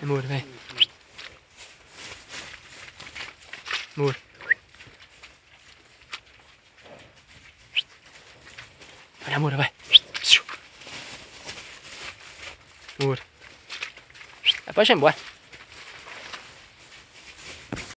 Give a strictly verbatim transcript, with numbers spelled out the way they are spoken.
Amor, vem. Amor. Olha, amor, vai. Amor. Depois vai embora.